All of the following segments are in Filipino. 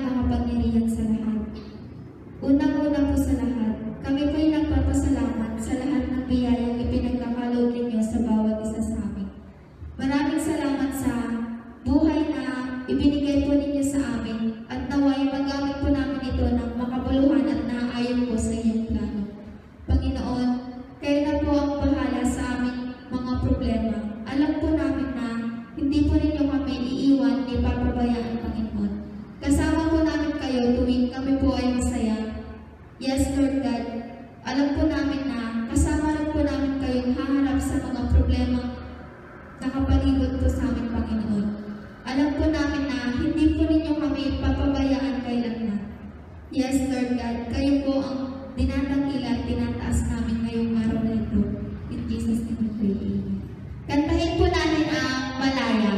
makapangyarihan sa lahat. Unang-una po sa lahat, kami po'y nagpapasalamat sa lahat ng biyayang ipinagkakaloob ninyo sa bawat isa sa amin. Maraming salamat sa buhay na ibinigay po ninyo sa amin at naway magamit po namin ito ng makabuluhan at naaayon po sa iyong plano. Panginoon, kayo na po ang bahala sa aming mga problema. Alam po namin na hindi po ninyo kami iiwan ni papabayaan, Panginoon. Kasama po namin kayo tuwing kami po ay masaya. Yes, Lord God, alam po namin na kasama rin po namin kayong haharap sa mga problema nakapaligid po sa amin, Panginoon. Alam po namin na hindi po ninyo kami papabayaan kailanman. Yes, Lord God, kayo po ang dinadangil at tinataas namin ngayong araw na ito. In Jesus' name we pray. Amen. Kantahin po natin ang Malaya.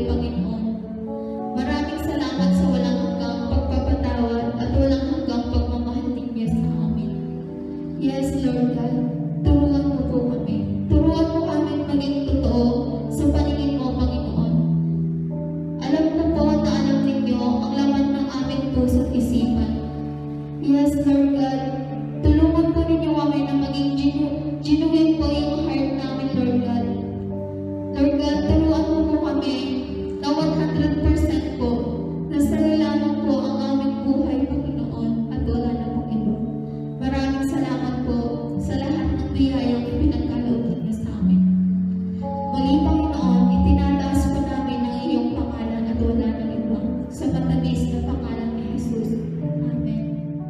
Panginoon. Maraming salamat sa walang hanggang pagpapatawad at walang hanggang pagmamahal ninyo sa amin. Yes, Lord God, turuan mo po kami. Turuan mo kami maging totoo sa paningin mo, Panginoon. Alam ko po na alam ninyo ang laman ng aming puso at isipan. Yes, Lord God, tulungan po ninyo kami na maging genuine po yung heart namin, Lord God. Lord God, turuan mo po kami na 100% po na sa'yo lamang po ang aming buhay, Panginoon, at wala na pong iba. Maraming salamat po sa lahat ng biyayang ipinagkaloob niyo sa amin. Muli, Panginoon, itinataas po namin ang iyong pangalan at wala na iba sa matamis na pangalan ni Jesus. Amen.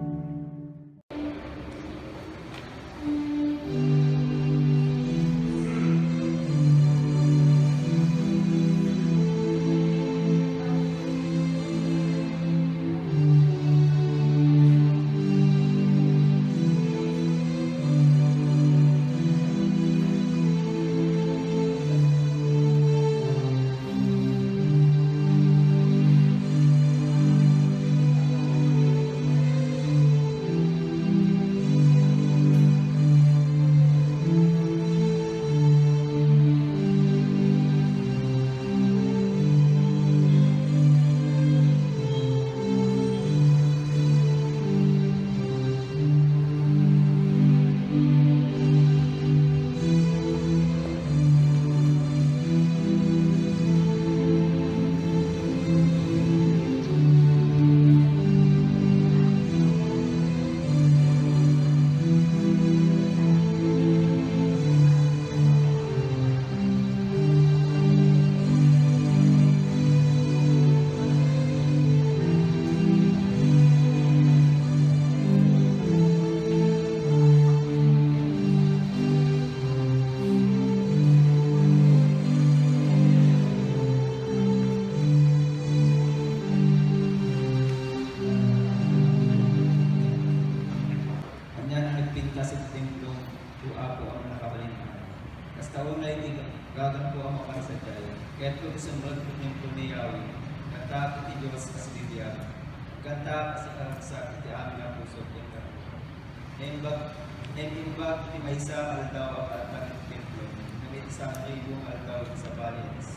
Imbag ti maysa aldaw at templo, ngamit isang ribong aldaw sa balis.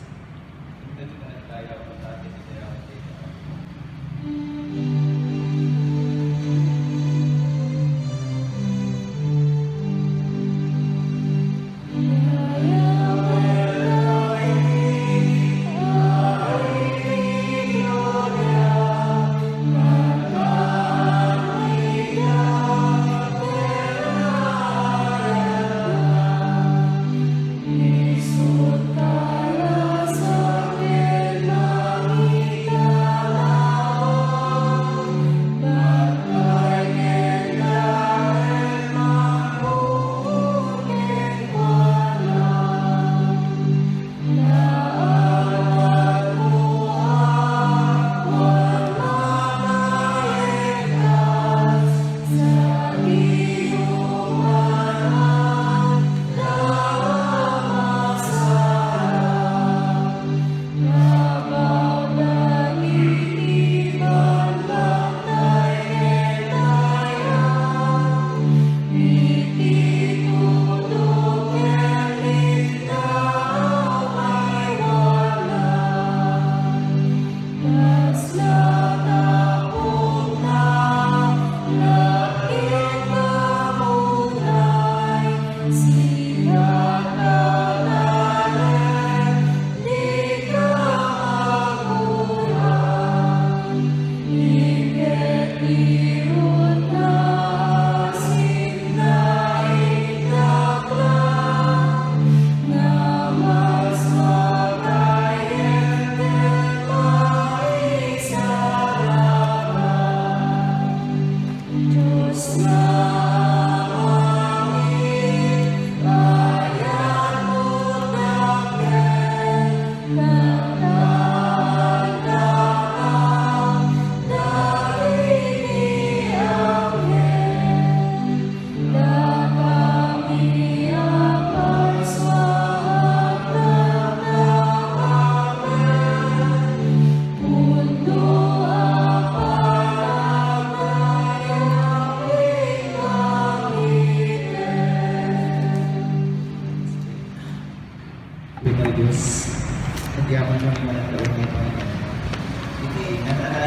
Ito di ka tayo patate ni tayo Isut kala sa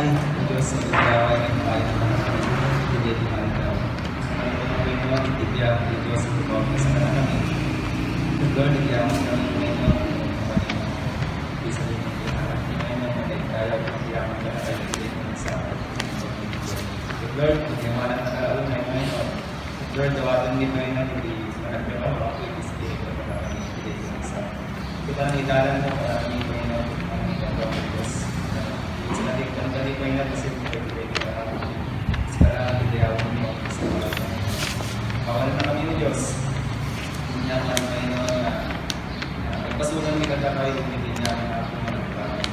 Panginoon, Diyos sa pagkaway ng tayo ng mga kapatid ng aldaw. Sa Panginoon, itibiyang ng Diyos sa pagkaway sa kami. Lord, itibiyang kami, Panginoon, isa rin ang pinaharap ni Panginoon, na tayo itibiyang ka na tayo itibiyang sa Lord, itibiyang na kalaon na Panginoon. Lord, dawatan ni Panginoon, hindi managkabaw ako, ispiri ko na kami itibiyang sa kita ng italan mo para kami Panginoon, ang itibiyang ng Diyos. Sinabi ko tadi ko ina kasi sekarang hindi ako mo sa bawal na kami ni Diyos. Niya lang Panginoon na pagpasunan ni kata kayo hindi niya na ako magpapalagay.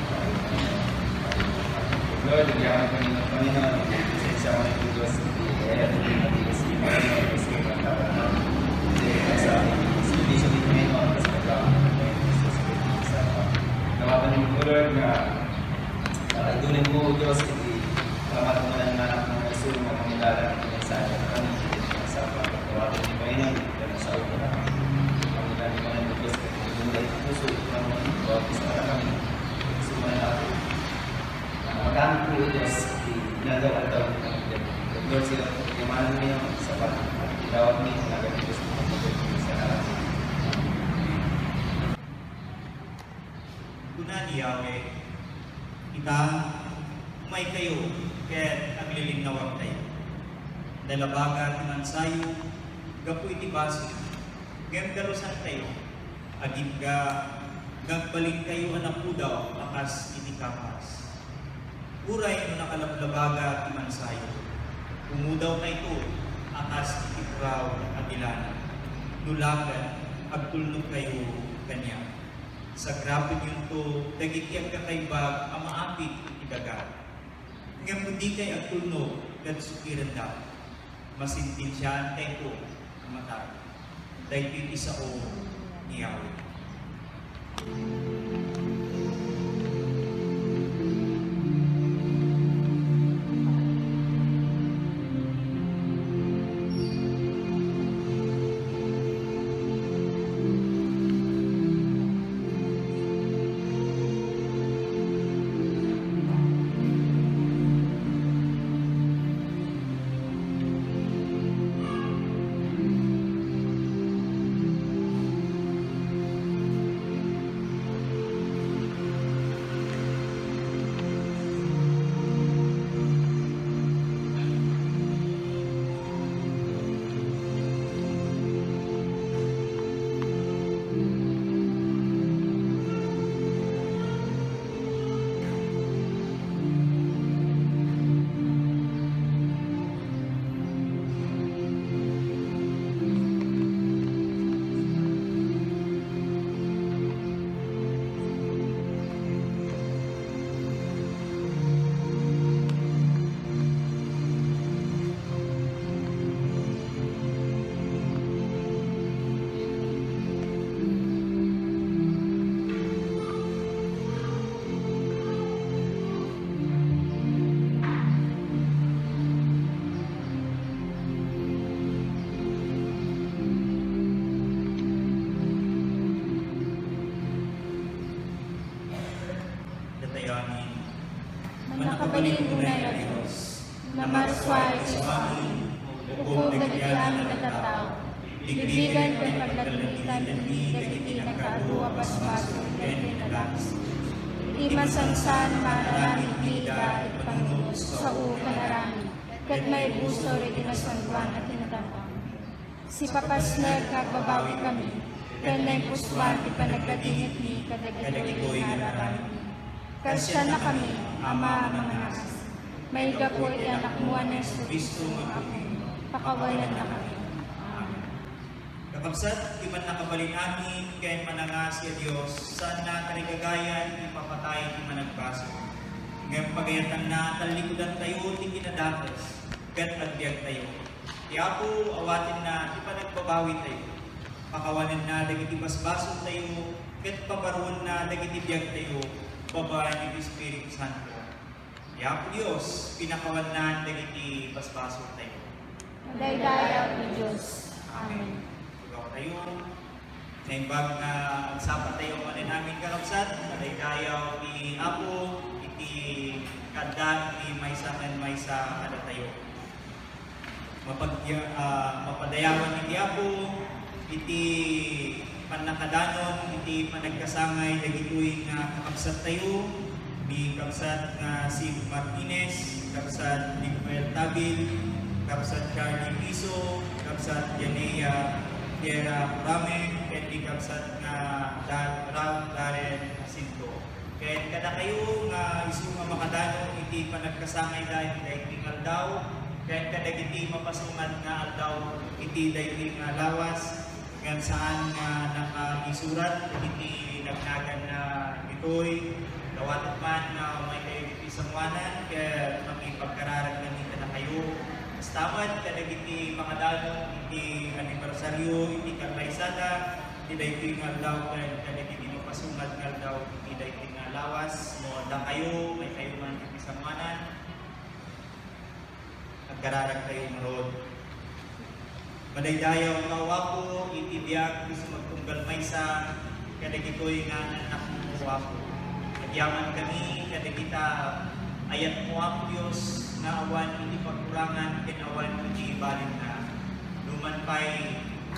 Lord, diyan ko ni Panginoon sa mga Diyos kaya hindi matigas ni Panginoon kasi katawa na sa hindi sa Panginoon sa katawa sa nawapan ni Lord na idulin mo, Diyos, hindi salamat mo na ng anak ng Yesus na pangilala ng mensahe na kami sa pagkakawalan ni Panginoon at sa upo na pangilala mo ng Diyos at pinulay ng puso ng mga bawat isa na kami sumana natin magamit po, Diyos, ginagawa at tawag ng Diyos. Lord, sila pagkamalan mo yung sa pagkakawag mo yung nagawin Diyos mo sa nalang. Kuna ni Yahweh, kita umay kayo kaya aglilingawag tayo. Dalabaga timan sayo, gapu iti baso, gam darusan tayo, agib ga gagbalik kayo anak udaw, akas iti kapas. Uray no nakalablabaga timan sayo, umudaw na ito, akas iti praw agilan, nulagan, agtulnog kayo kanya. Sa grapon yung to, dagiti ang kakaibag, ang maapit itidaga. Ngayon hindi kay ang tulnog, at sukiran daw. Masintinsyahan tayo ko, ang matag. Dahil isa o ni Yahweh. Manakabalin unay na Diyos, na marsway sa amin, ukong nagdiyan ng katao, digdigan kay paglalitan, dagiti nagkaadua paspaso, dagiti nalakas. Di masansan, maraming vida, at Panginoon, sa kanarami, kat may buso, rin nasangguan at tinatapang. Si Papasner, kagbabawi kami, kaya na puswan, di pa nagkatingit ni, kadagito'y nararami. Kasya na kami, Ama, mga nas. May gapoy anak mo na Kristo mga pakawalan na kami. Amen. Kapagsat, di man nakabalin amin, kaya manangas siya Diyos, saan na karigagayan, ipapatay, di man nagbaso. Ngayon pagayatan na, talikudan tayo, di kinadakas, kat agbiag tayo. Tiyapo, awatin na, di pa nagbabawi tayo. Pakawalan na, dagiti basbaso tayo, kat pabaruan na, dagiti biag tayo, babae ni Espiritu Santo. Yapo Diyos, pinakawanan dagiti paspaso tayo. Daydayaw ni Diyos. Amen. Ikaw tayo, naimbag na sapat tayo manin namin karapsat, daydayaw ni Apo, iti kada iti maysa ken maysa kada tayo. Mapadayawan iti Apo iti panakadanon iti panagkasangay dagitoy nga kakabsat tayo ni kabsat nga si Martinez, kabsat ni Miguel Tabil, kabsat Charlie Piso, kabsat Yanea Tierra Rame, ken di kabsat nga Darren Jacinto. Ken kada kayo nga isu nga makadano iti panagkasangay dahil iti aldaw, ken kada iti mapasungan nga aldaw iti daytoy nga lawas ngan saan nga nakaisurat iti nagnagan na itoy dawatot man nga may kayo iti samwanan kaya magipagkararag na nita na kayo stamad kada iti makadano iti anibersaryo iti karmaisada iti daytoy nga aldaw ken kada iti mapasungad nga aldaw iti daytoy nga lawas mo da kayo may kayo man iti samwanan nagkararag kayo marod. Madaydayaw nga wapo, itibiyag, gusto magtunggal maysa, kada gito'y nga anak mo wapo. Nagyaman kami, kada kita ayat mo wapo Diyos, na awan hindi pagkurangan, kinawan hindi balin na. Luman pa'y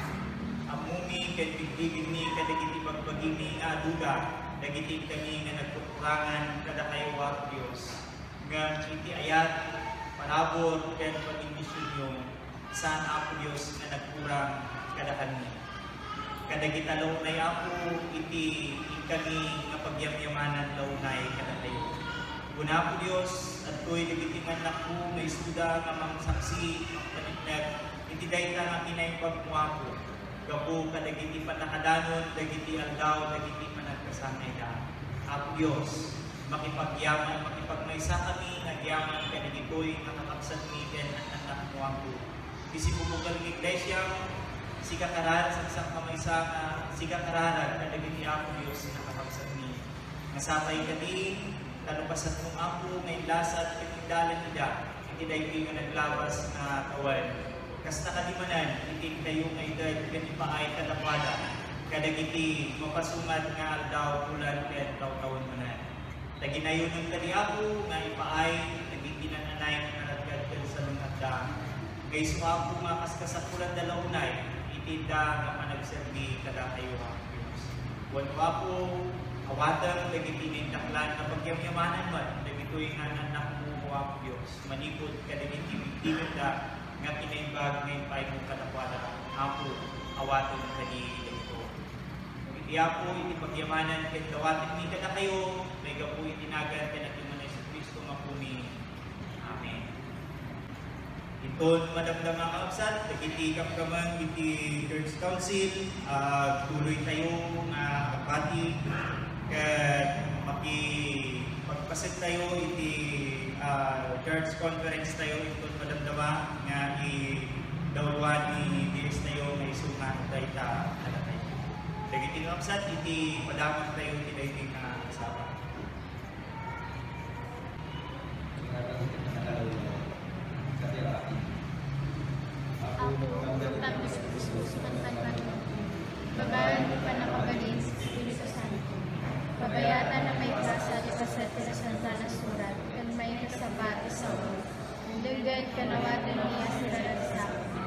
amumi, kadibigin ni, kada kiti pagbagini nga aduga, dagitin kami nga nagkukurangan, kada kayo wapo Diyos. Nga iti ayat, panabot, kaya pag-indisyon yung saan Apo Diyos na nagkurang kada kami. Kada kita launay Apo, iti kami nga pagyamyamanan launay kada tayo. Una Apo Diyos, at ko'y nagitiman na po, may istuda nga mga saksi, paninag, iti dayta nga pinaimpag mo Apo. Gapo kada giti panakadanon, dagiti aldaw, dagiti panagkasangay na. Apo Diyos, makipagyaman, makipagmaysa kami, nagyaman kada gito'y nakakapsat mi, ken at anak mo Apo. Isi bubukal ng iglesia, si kakararan sa isang kamaysa na si kakararan na naging Apo Diyos na kapagsak ni. Nasapay ka din, tanupasan mong Apo, may lasat, pinigdalan nila, hindi dahil nga naglawas na kawan. Kasta kalimanan, hindi kayo nga edad, kanipaay kadapada, kadagiti mapasumad nga aldaw, ulan, ken taw-tawan manan. Taginayon ng kali Apo, nga ipaay, naging nananay, naragad ka sa lungkada. Kay sumapo nga kaskasakulan dalaunay, itinda nga panagserbi kada kayo ang Diyos. Huwag po, awatan, dagiti taklan na pagyamyamanan man, dagito'y nga anak mo ang Diyos. Manikod ka dagiti da nga kinaimbag ngayon pa mo kadakwada. Apo, awatan ka dagito. Iti Apo, iti pagyamanan, kaya dawatin ni kada kayo, may gapo itinagan ka na timanay sa Kristo mapumi. Amen. Ito, madamdam ang kaabsat, nagiti kapkaman, iti Church Council, tuloy tayo nga kapati, kaya makipagpasit tayo, iti Church Conference tayo, ito madamdama, nga i-dawalwan, i-DS tayo, may suman, tayo ta, tayo. Nagiti kaabsat, iti padamag tayo, iti dating kasama. Tapos Kristo, babayan pa na magaling sa Espiritu Santo. Pabayatan na may grasa di pasete na santa na surat, kan may kasabat sa ulo. Nilugad kanawatan niya sila sa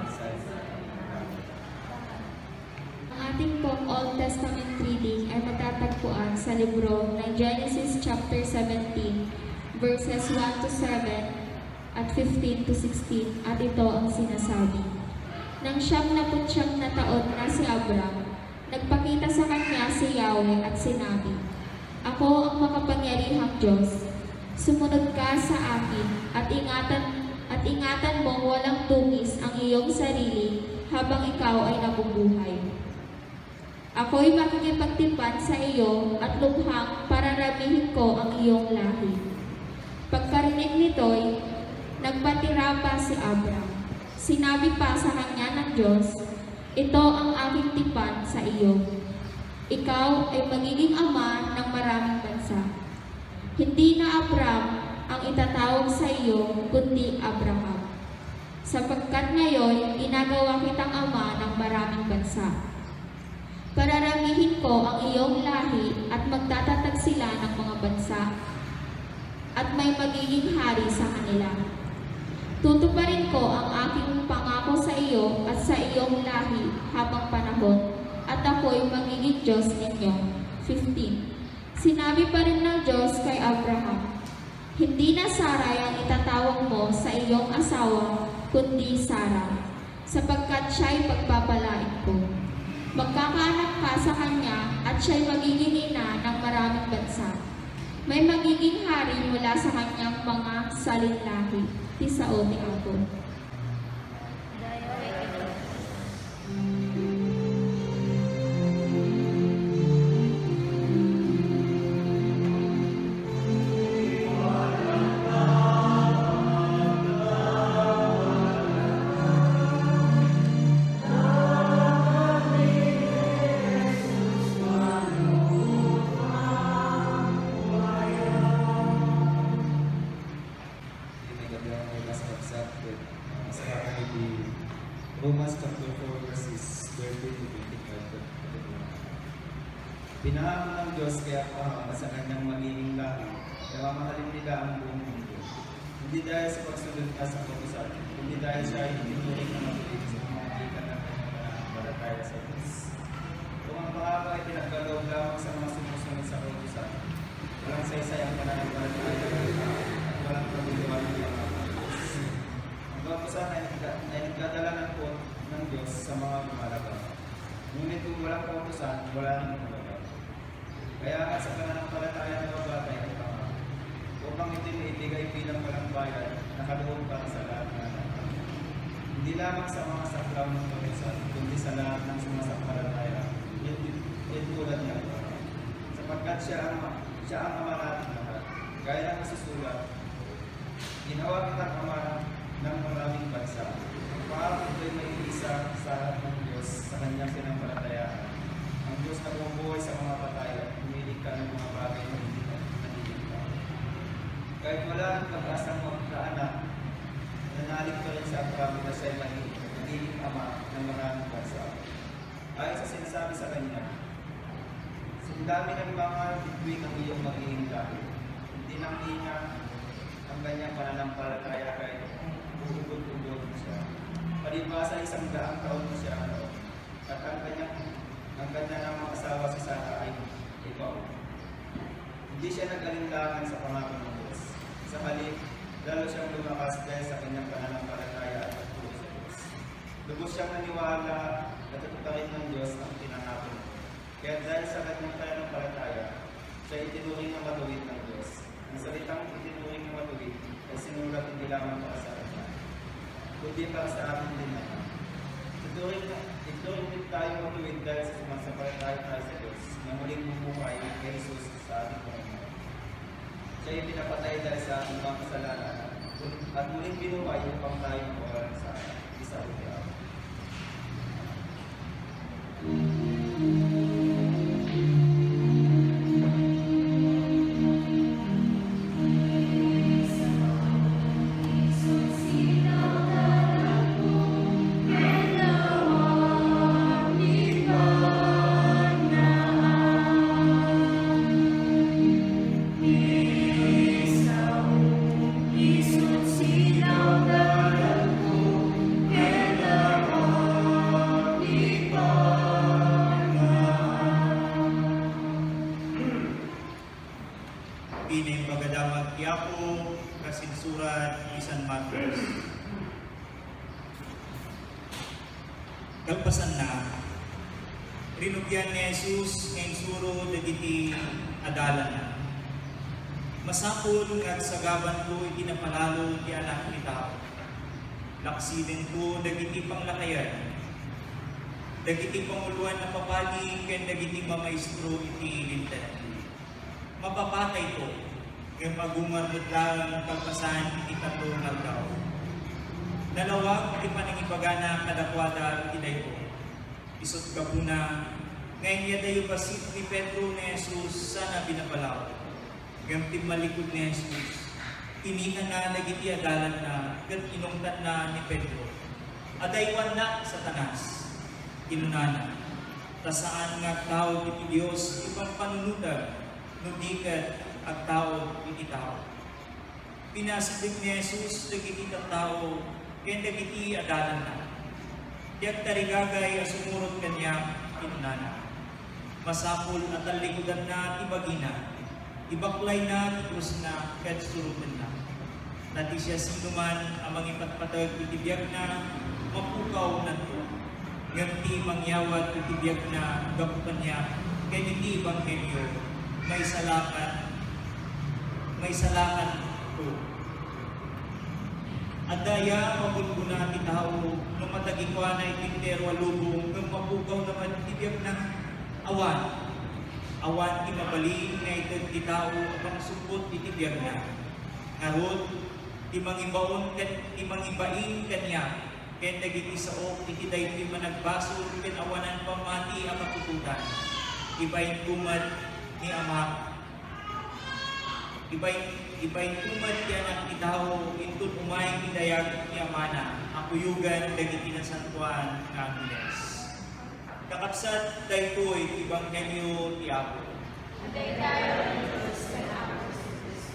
Ang ating pong Old Testament reading ay matatagpuan sa libro ng Genesis chapter 17, verses 1 to 7, at 15 to 16, at ito ang sinasabi. Nang 79 na taon na si Abram, nagpakita sa kanya si Yahweh at sinabi, Ako ang makapangyarihang Diyos. Sumunod ka sa akin at ingatan mong walang tungis ang iyong sarili habang ikaw ay nabubuhay. Ako'y makikipagtipan sa iyo at lubhang pararamihin ko ang iyong lahi. Pagkarinig nito'y nagpatira pa si Abram. Sinabi pa sa kanya ng Diyos, Ito ang aking tipan sa iyo. Ikaw ay magiging ama ng maraming bansa. Hindi na Abram ang itatawag sa iyo, kundi Abraham. Sapagkat ngayon, ginagawa kitang ama ng maraming bansa. Pararamihin ko ang iyong lahi at magtatatag sila ng mga bansa. at may magiging hari sa kanila. Tutuparin ko ang aking pangako sa iyo at sa iyong lahi habang panahon, at ako'y magiging Diyos ninyo. 15. Sinabi pa rin ng Diyos kay Abraham, hindi na Sarai ang itatawag mo sa iyong asawa, kundi Sarah, sapagkat siya'y pagpapalain ko. Magkakaanak ka sa kanya at siya'y magiging ina ng maraming bansa. May magiging hari mula sa kanyang mga salinlahi. Tisao ni Abram. Romans chapter 4 verses 13 to 25. Pinahamon ng Diyos kaya Abraham sa kanyang magiging lahi, kaya mamahalin nila ang buong mundo. Hindi dahil sa pagsunod na sa kautusan, kundi dahil siya ay itinuring na matuloy sa pamamagitan ng kanyang pananampalataya sa Diyos. Kung ang pangako ay pinagkaloob lamang sa mga sumusunod sa kautusan, walang saysay ang pananampalataya at walang paguluhan ng mga Diyos. Ang kautusan ay nagdadala ng Diyos sa mga lumalabas. Ngunit kung walang kautusan, wala nang lumalabas. Kaya nga sa pananampalataya ng babatay ay pangako, upang itinibigay bilang walang bayad, nakaloob para sa lahat ng anak. Hindi lamang sa mga saklaw ng kautusan, kundi sa lahat ng sumasampalataya, tulad niya. Sapagkat siya ang ama natin lahat. Gaya ng nasusulat, ginawa kitang ama ng maraming bansa. Pangako ito'y may isa sa harap ng Diyos sa kanyang sinampalatayaan. Ang Diyos na bumubuhay sa mga patay at humilig ka ng mga bagay na hindi naliligta. Kahit wala ang pag-asang magkaanak, nanalig pa rin sa Abram na siya'y magiging ama ng maraming bansa. Ayon sa sinasabi sa kanya, sindami ng mga bituin ng iyong magiging lahi. Hindi nang niya ang kanyang pananampalataya kahit uugod-ugod siya. Palibasa 100 taon na siya at ang kanya ng mga asawa si Sarai ay ikaw. Hindi siya nag-alinlangan sa pangako ng Diyos. Sa halip, lalo siyang lumakas dahil sa kanyang pananampalataya at pagtulog sa Diyos. Lubos siyang naniwala at tutuparin ng Diyos ang pinangako niya. Kaya dahil sa kanyang pananampalataya, siya itinuring ng matuwid ng Diyos. Ang salitang itinuring ng matuwid ay sinulat hindi lamang para sa kanya, kundi para sa amin din naman. Ituring din tayo matuwid dahil sa sumasampalataya tayo sa Diyos na muling bumuhay kay Jesus sa ating Panginoon. Siya ay pinapatay dahil sa ating mga kasalanan at muling binuhay upang tayo mawalan sa isa o kaya. Kalpasan na, rinugyan ni Jesus ng suro dagiti adalan na. Masapol at sagaban ko itinapalalo ti anak ni tao. Laksiden ko dagiti panglakayan. Dagiti panguluan na papali ken dagiti mamaestro iti LENT. Mapapatay ko ken magungarod lang kalpasan iti tatlo nga daw. Nalawag iti panangipagana kadakwada iti dayo. Isot kapuna, ngayon niya dayo basit ni Pedro ni Jesus sana binapalaw. Gamti malikod ni Jesus. Tinihan na nagiti adalan na, gat inungtan na ni Pedro. Adaywan na Satanas. Kinunana. Tasaan nga tao iti Diyos, ibang panunudag, nudikat at tao iti tao. pinasibig ni Jesus dagiti tao ken dagiti adalan na. Diag tarigagay sumurot kanya kinunana. Masapul at talikudan na ibagina. Ibaklay na krus na ket surutan na. Nati siya sinuman ang mangipatpatag itibiyag na mapukaw na to. Nganti mangyawat itibiyag na gapukan niya ken iti ebanghelyo may salakan to. Adaya mabulbuna ti tao no matagikwa na itintero alubong ng mapukaw naman itibiyag ng awan. Awan ti mabalin nga itag ti tao apang sumpot itibiyag na. Ngarot ti mangibaon ken ti mangibain kanya ken dagiti saok iti daytoy managbasol ken awanan pamati ang katututan. Ibayin tumad ni Ama. Ibayin tumad ti anak ti tao intun umay ti dayag ni Amana akuyugan dagiti nasantuan nga Angeles. Kakapsat daytoy ebanghelyo ti Apo. Daydayo ang Diyos ken Apo Kristo.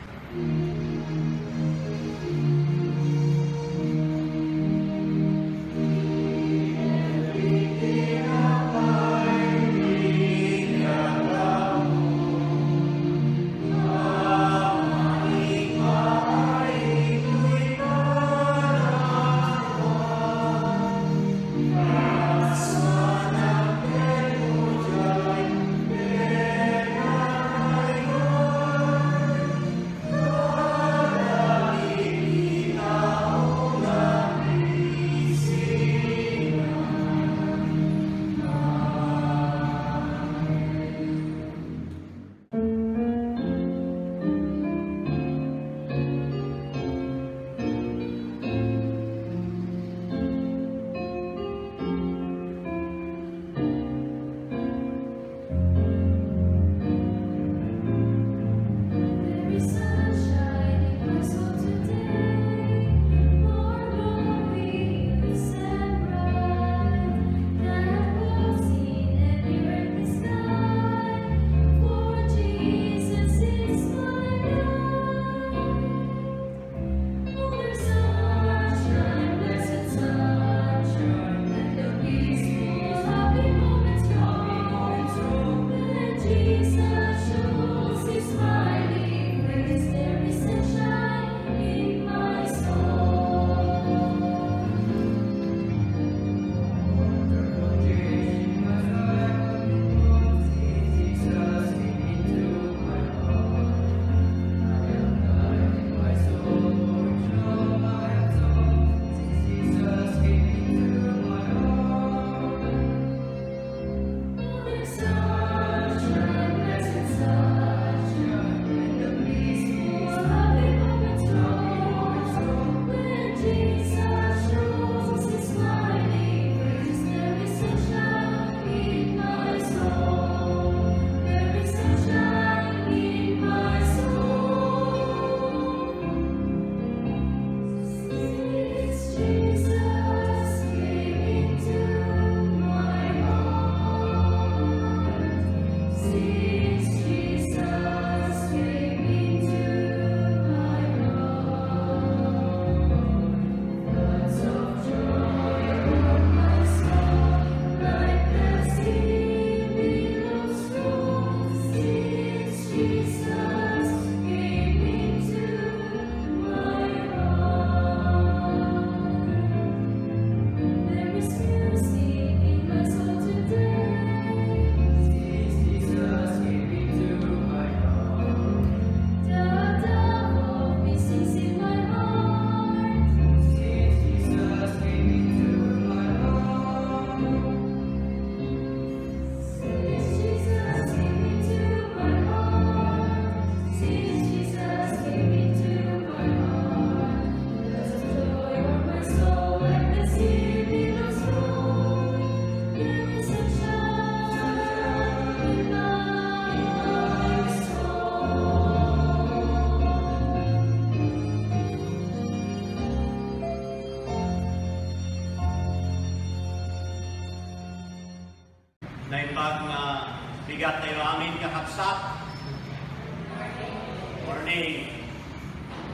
Naipag na bigat na yung amin kakapsat. Morning.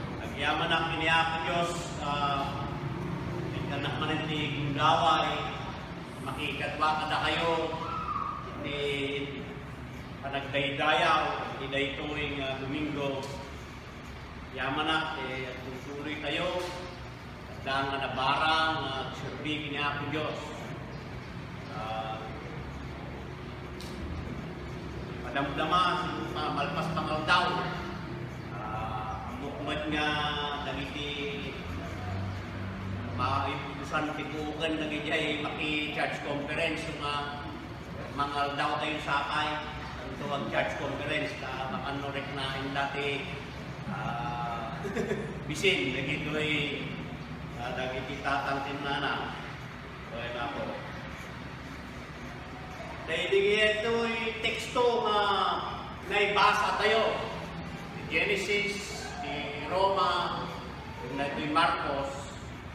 Yaman ang kiniyak ng Diyos, ikanak manitig gaway, makikatwa ka na kayo, hindi panagdaydayaw, hindi daytuing Domingo. Yaman na, at tutuloy tayo, at dahang na barang, serbi kiniyak ng Diyos. Padamdama, malpas pangaldaw. Mukmad nga, nagiti maipusan tikugan nagiti maki-church conference mga aldaw tayo sakay. Ito ang church conference na makanorek na yung dati bisin, nagito'y nagiti tatangtin na na. Okay na po. Dahil ito'y teksto na naibasa tayo. Genesis, ni Roma, ni Marcos,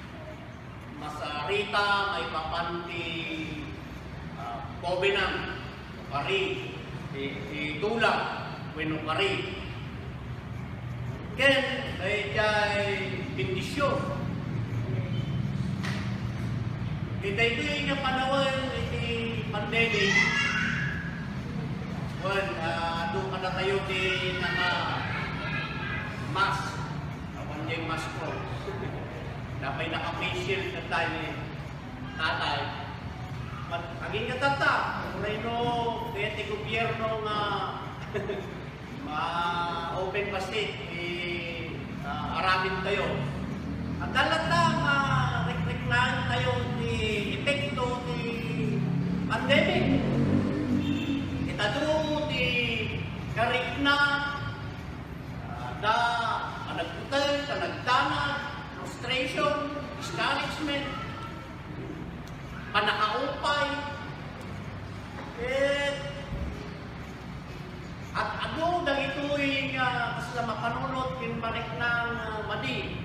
Masarita, may papanti, Covenant, Pari, Tulang, Weno Pari. Ken, ay bendisyon. Ito yung panawan, iti pandemic. Well, doon ka na tayo din mask. Awan yung mask ko. Napay naka-facial na tayo ni tatay. Aging katata, kung no, kaya ti gobyerno nga ma-open pasit, aramin tayo. At dalatang rekreklain tayo ni epekto ni pandemic. Kita doon ni karikna nagputal, nagdanag, frustration, discouragement, panakaupay, at ano dang ito'y kasla mapanunod kinbalik ng madi.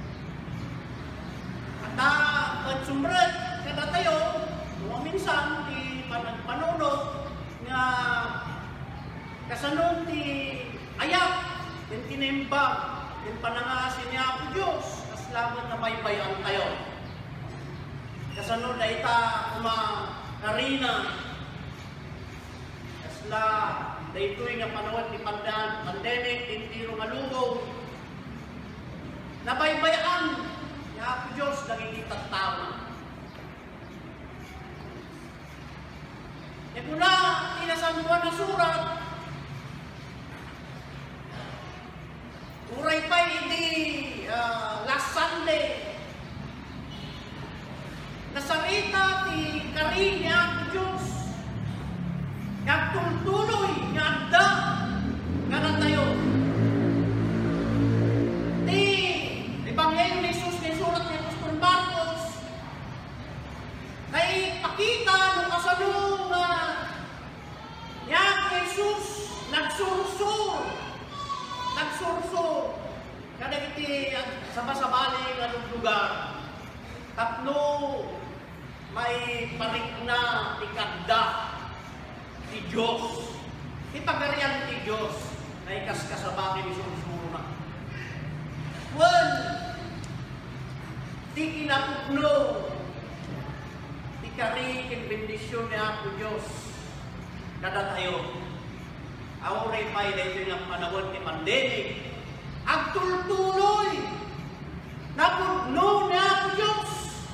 At sumred, kada tayo, minsan, di panunod nga kasanong di ayak, yung tinimbag, yung panangasin niya ako Diyos, kaslaman na baybayan tayo. Kasanong na ita karina, kasla, na ito'y nga panawad ni pandemic, tintiro nga lugaw, nabaybayan niya ako Diyos, nagigitang tama. E kung na, tinasanduan na surat, uray pa hindi last Sunday, nasarita ti karin niya ang Diyos, nagtultuloy nga anda, kana tayo. Ti Ebanghelyo ni Jesus ni surat ni Apostol Marcos, ay pakita ng kasanong niya Jesus nagsursur, kada kiti sabasabali ng lugar, tapno may parikna ikagda ti Diyos, ipagarian ti Diyos, na ikaskasabali ni sursuro na. Well, di kinapugno, di kari kinbendisyon ni Apo Diyos, kada tayo. Auray pa dito yung panahon ni pandemic, agtultuloy, napugno ni Apo Diyos,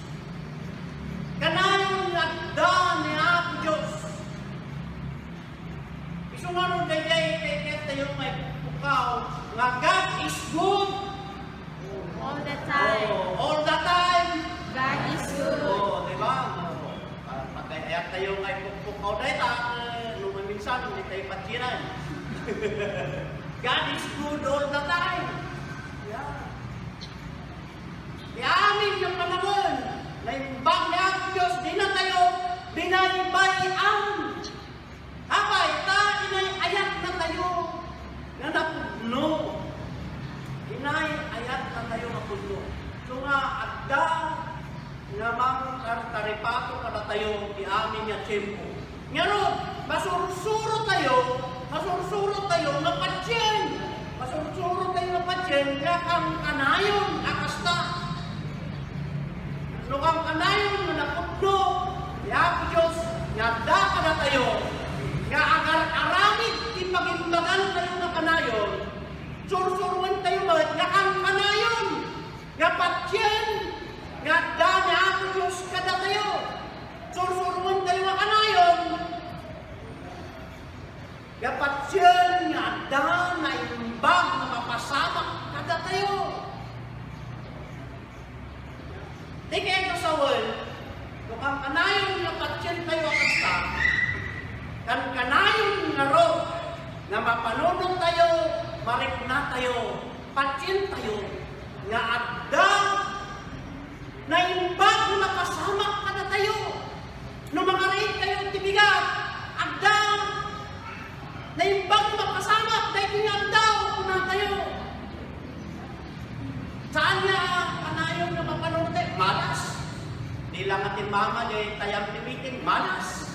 kanayon nagda ni Apo Diyos. Isunganon kaya tayo may pukaw, nga God is good. All the time. All the time. God is good. Diba? Pagkayat tayo ngay pukaw dahil minsan hindi tayo patiran. God is good all the time. Yeah. Amin yung panahon na imbang niya ang Diyos, di na tayo dinaybayan. Abay, inay-ayat na tayo na napugno. Inay-ayat na tayo napugno. So nga, agda nga mang taripato kada tayo di amin niya tiyempo. Ngayon, masursuro tayo, nga patsyen, Sursuro tayo na patsyen, nga kang kanayon, akasta. No kang kanayon, na naputlo, ya po Diyos, nga da ka na tayo, nga agar-aramid, ipagimbagan tayo na kanayon, sursuruan tayo ba, nga kang kanayon, nga patsyen, nga da niya po Diyos kada tayo, sursuruan tayo na kanayon, nga patsyen, nga da na imbag na mapasamak kada tayo. Di kaya ito sa world, kung ang kanayon nga patsyen tayo akasta, kan kanayon nga ro, nga mapanunong tayo, marik na tayo, patsyen tayo, nga adda, na imbag na mapasamak kada tayo. No mga rin tayo tibigat, adda, na imbag na mapasamak, dahil tingandaw na tayo. Saan nga kanayon na mapanunong tayo? Malas. Di lang atin mama, di tayang timitin, malas.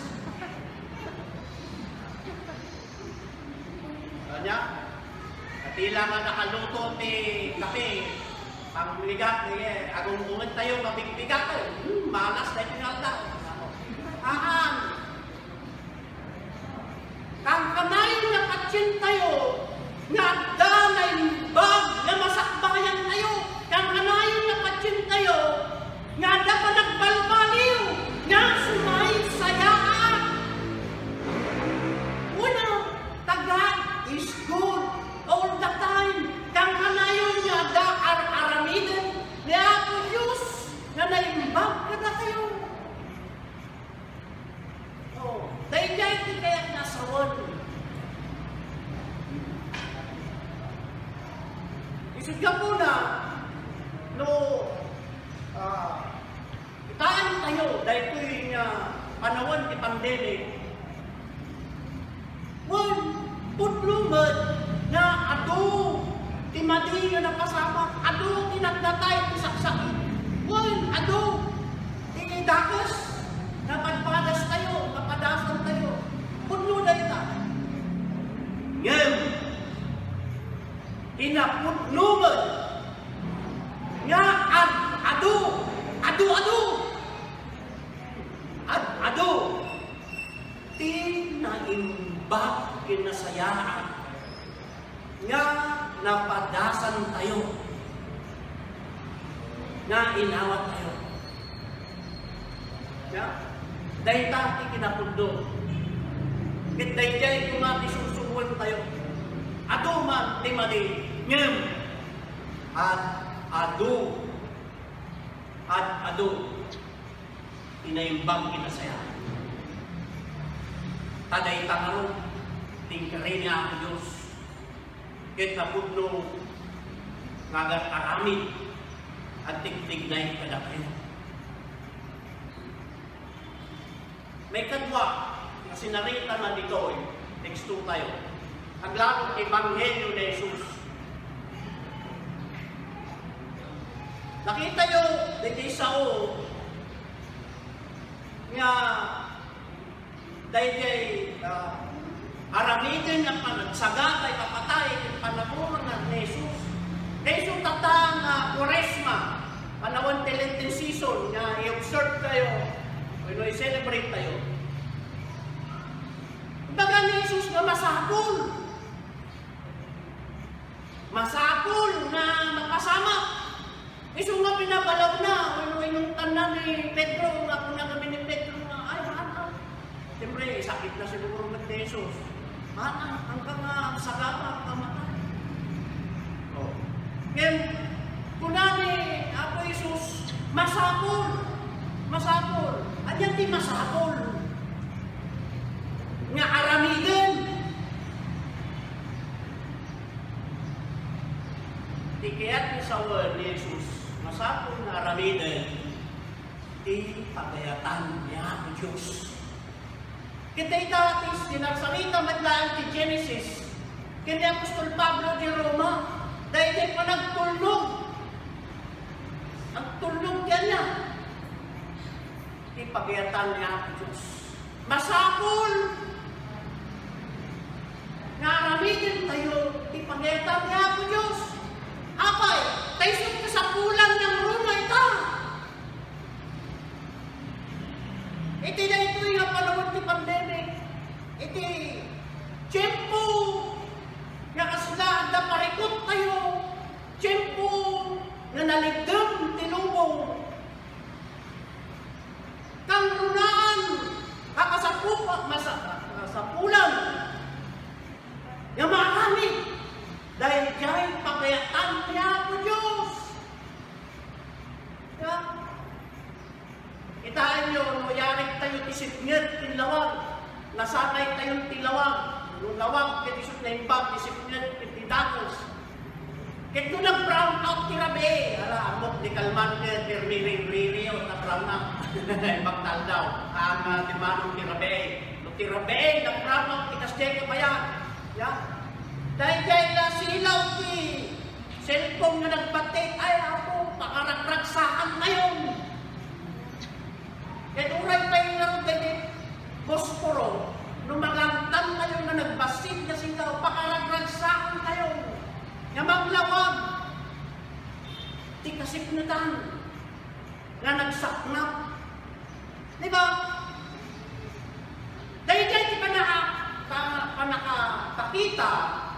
Kanya, katila nga nakaluto ni kape, ang bigat, agong umat tayo, mabigbigat tayo. Malas na tingandaw. Ahan. Kang kanayon na patsyen tayo, nga danay bag na masakbayan tayo, kang kanayon na patsyen tayo, nga dapat nagbalbaliw, nga sumay sayaan. Una, tagad is good all the time, kang kanayon nga da ar-aramiden, nga ako Diyos, nga naimbag kada tayo. Dahil di kaya nasawan. Isud ka po na, no, itaan tayo dahil ito yung panawan di pandemic. Well, putlumad na ato, timadi nga nakasama, ato tinagdatay, tisaksakit. Well, ato, tinidakas, napadpadas tayo, napadasan tayo. Putlo na ita. Ngayon, inaputluman nga adu, tinaimbag kinasayaan nga napadasan tayo, nga inawat tayo. Yeah? Dahil tati kinapundong. Kit dahil dahil kumati susubuan tayo. Ado man, timadi, ngem. At ado. Inaimbang kinasaya. Taday tangaron, tingkarin niya ako Diyos. Kit napundong, ngagat aramid, at tigtignay kadakil. May kadwa, na sinarita na dito, text 2 tayo. Ang lalong Ebanghelyo ni Jesus. Nakita nyo, dito sao, nga, dahil aramidin ang panagsaga, ay kapatay, ang panamunan ni Jesus. Jesus tatang Quaresma, panawan Lenten season, nga i-observe kayo, o i-celebrate tayo. Baga ni Jesus na masakol. Masakol na makasama. Iso nga pinabalaw na, o inungtan na ni Pedro, nga kung nagabi ni Pedro na, ay, mana. Siyempre, sakit na siguro ng Jesus. Mana, hanggang sagama, kamatay. O. Ngayon, kung ni Apo Jesus, masakol. Masakol. Adyan di masakol. Nga aramidin. Di kaya't ni Saul ni Jesus, masakol nga aramidin, di pagayatan niya ang Diyos. Kita itatis, dinagsalita madlaan ti Genesis, kini Apostol Pablo di Roma, dahil di pa nagtulog. Ang tulog yan niya. Di pagayatan niya ang Diyos. Masakol nga aramidin tayo, iti pangetan niya po Diyos. Apay, tayo kasapulan ng runa ita. Iti na ito yung panahon ti pandemic. Iti tiyempo nga kasla da parikot tayo. Tiyempo nga naligdam tinubong. Kang runaan kasapulan nga marami dahil diya'y pagayatan niya po Diyos. Yeah. Itaan nyo, no, yarik tayo tisipnyat, tinlawag. Nasanay tayong tilawag. Nung lawag, kitisot na imbag, tisipnyat, titidakos. Kito nag-brown out tirabe. Ala, amok di kalman ka, tirmiring-riri, o na-brown out. Magtal daw. Ang timanong tirabe. No tirabe, nag-brown out, tikasdeng ka ba yan? Yeah. Dahil na silaw ti cellphone na nagbatik, ay ako, pakaragragsaan ngayon. Kaya uray pa yung naroon ganit, posporo, nung magantan kayo na nagbasit na silaw, pakaragragsaan kayo. Nga maglawag, ti kasipnutan, na nagsaknap. Diba? Dahil di pa nakakakita,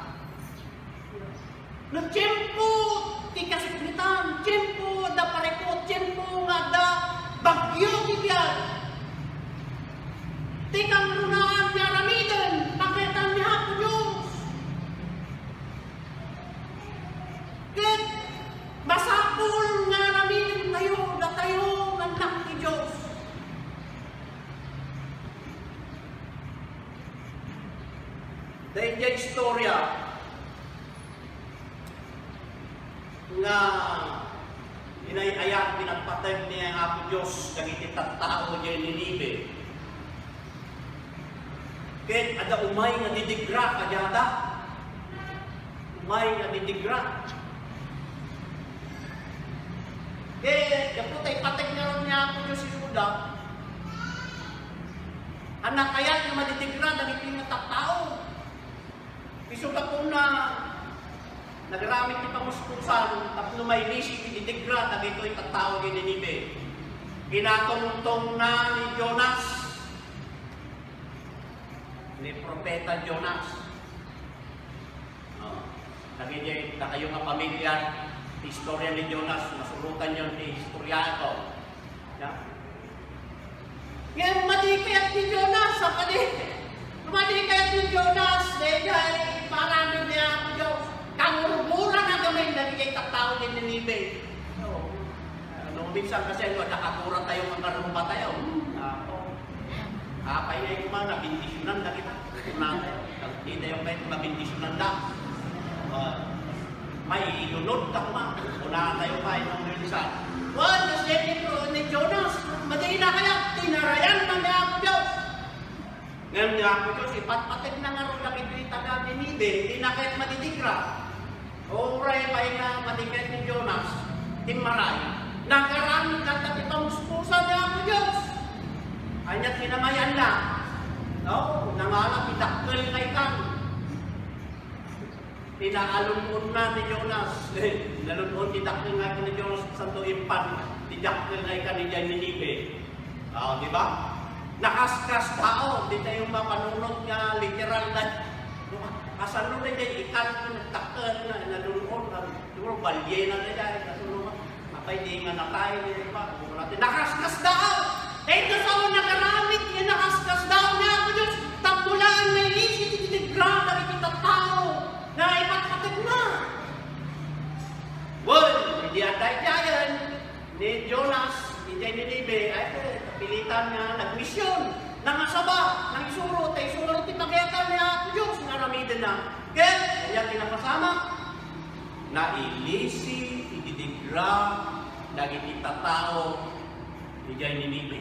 no tiyempo, ti kasipnutan, tiyempo, da pareko, tiyempo nga da, bagyo tibyan. Ti kang runaan niya ramidan, pakitan niya po Diyos. Ket, masapul nga ramidan tayo, na tayo, anak ni Diyos. Dahil niya istorya, nga inayayat pinagpatay niya ang Apo Diyos kagiti tattao niya Ninibe. Ket ada umay nga didigra kadyata. Umay nga didigra. Ket kaputay patay nga ron niya Apo Diyos si Juda. Anak kayat nga madidigra dagiti nga tattao. Isuga po na nagaramit ni pamuspusan, tapos may lisi, titigra, na dito yung tattao ni Ninibe. Kinatungtong na ni Jonas, ni Propeta Jonas. Lagi niya, na kayo nga pamilya, istorya ni Jonas, masulutan yun ni istorya ito. Ngayon, madikayat ni Jonas, madikayat ni Jonas, dahil maraming niya ang Diyos. Kang murmura na gamay na bigay tattao ni Ninibe. Nung minsan kasi nakakura tayo mga rumba tayo. Kapay na yung mga nabindisyonan na kita. Hindi tayo kayo mabindisyonan na. May ilunod ka kuma. Unahan tayo kayo ng minsan. Well, kasi ni Jonas, madali na kaya, tinarayan na niya ako Diyos. Ngayon niya ako Diyos, ipatpatik na nga rin nakikita na ni Ninibe, hindi na kaya't madidigra. Oray pa yung matikit ni Jonas, timaray. Nagkarami ka at ipamuspusan niya ako Diyos. Kanya't kinamayan na. No, nangalap idakkel kay kan. Pinaalunod na ni Jonas. Nalunod idakkel nga ni Jonas santo impan. Idakkel kay kan ni Ninibe. Di ba? Nakaskas tao, di tayo mapanunod nga literal na. Asan nun na dyan, ikan na nagtakal na, nalulunod, siguro balye na na dyan, nasulunod, mapay di nga na tayo, nakaskas daw! Eh, nasawa nakaramit, yung nakaskas daw na ako Diyos, tambulaan may lisi, titigra, nakikita tao, na ipatpatik na. Well, hindi atay dyan, ni Jonas, ni Ninibe, ay, kapilitan nga, nagmisyon. Nangasaba, nang isuro, tayo isuro, tipagyakan niya ako Diyos, naramidan na. Kaya, kanya kinakasama, na ilisi, ididigra, nagikita tao, bigay ni Ninibe.